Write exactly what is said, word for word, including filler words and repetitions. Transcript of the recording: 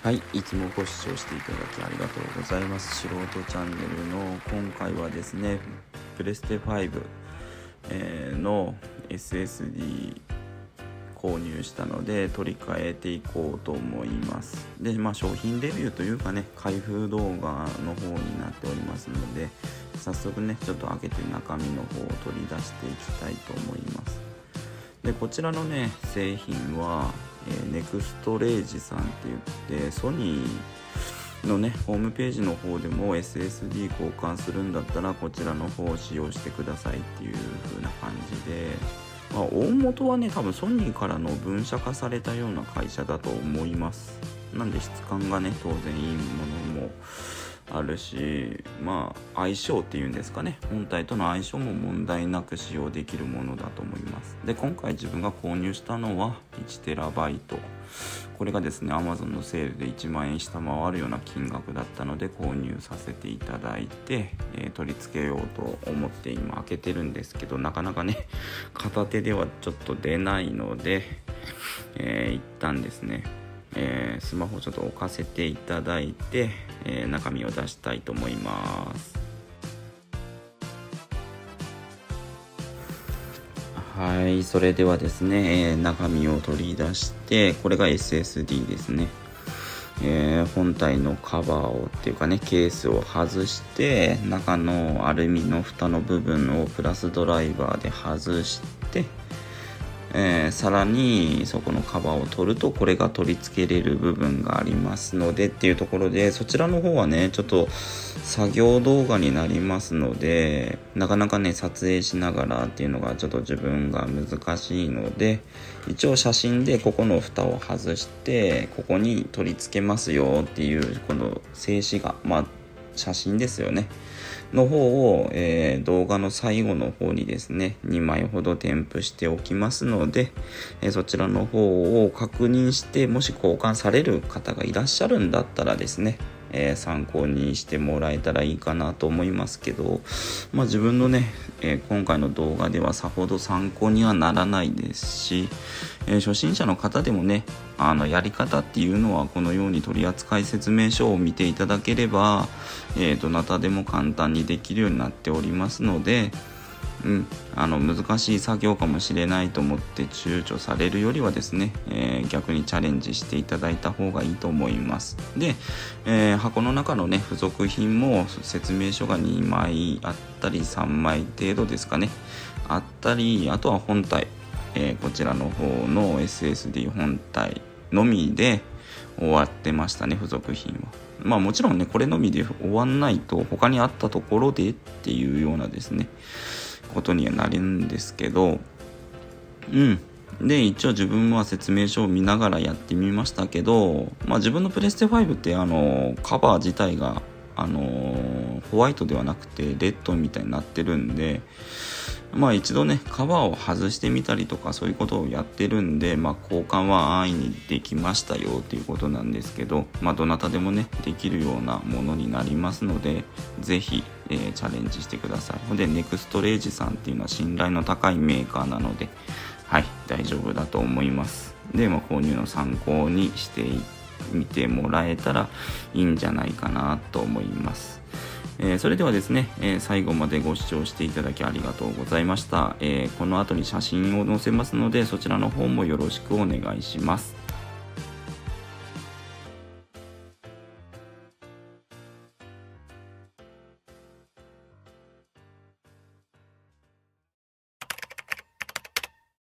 はい、いつもご視聴していただきありがとうございます。素人チャンネルの今回はですね、プレステファイブ、えーの エスエスディー 購入したので取り替えていこうと思います。で、まあ商品レビューというかね、開封動画の方になっておりますので、早速ね、ちょっと開けて中身の方を取り出していきたいと思います。で、こちらのね、製品はえー、ネクストレージさんって言ってソニーのねホームページの方でも エスエスディー 交換するんだったらこちらの方を使用してくださいっていう風な感じで、まあ、大元はね多分ソニーからの分社化されたような会社だと思います。なんで質感がね当然いいものもあるし、まあ相性っていうんですかね、本体との相性も問題なく使用できるものだと思います。で、今回自分が購入したのはいちテラバイト、これがですね Amazon のセールでいちまんえん下回るような金額だったので購入させていただいて、えー、取り付けようと思って今開けてるんですけど、なかなかね片手ではちょっと出ないので、えー、一旦ですねえー、スマホをちょっと置かせていただいて、えー、中身を出したいと思います。はい、それではですね、えー、中身を取り出して、これが エスエスディー ですね。えー、本体のカバーをっていうかねケースを外して、中のアルミの蓋の部分をプラスドライバーで外して、えー、さらにそこのカバーを取るとこれが取り付けれる部分がありますのでっていうところで、そちらの方はねちょっと作業動画になりますのでなかなかね撮影しながらっていうのがちょっと自分が難しいので、一応写真でここの蓋を外してここに取り付けますよっていうこの静止画、まあ写真ですよねの方を、えー、動画の最後の方にですねにまいほど添付しておきますので、えー、そちらの方を確認して、もし交換される方がいらっしゃるんだったらですね、えー、参考にしてもらえたらいいかなと思いますけど、まあ、自分のね、えー、今回の動画ではさほど参考にはならないですし、えー、初心者の方でもねあのやり方っていうのはこのように取扱説明書を見ていただければ、えー、どなたでも簡単にできるようになっておりますので、うん、あの難しい作業かもしれないと思って躊躇されるよりはですね、えー、逆にチャレンジしていただいた方がいいと思います。で、えー、箱の中のね付属品も説明書がにまいあったりさんまい程度ですかねあったり、あとは本体、えー、こちらの方の エスエスディー 本体のみで終わってましたね、付属品は。まあもちろんねこれのみで終わんないと他にあったところでっていうようなですねことにはなるんですけど、うんで一応自分は説明書を見ながらやってみましたけど、まあ自分のプレステファイブってあのカバー自体があのホワイトではなくてレッドみたいになってるんで、まあ一度ねカバーを外してみたりとかそういうことをやってるんで、まあ交換は安易にできましたよっていうことなんですけど、まあどなたでもねできるようなものになりますので、ぜひ、えー、チャレンジしてください。でネクストレージさんっていうのは信頼の高いメーカーなので、はい大丈夫だと思います。で、まあ、購入の参考にしてみてもらえたらいいんじゃないかなと思います。えー、それではですね、えー、最後までご視聴していただきありがとうございました。えー、この後に写真を載せますのでそちらの方もよろしくお願いします。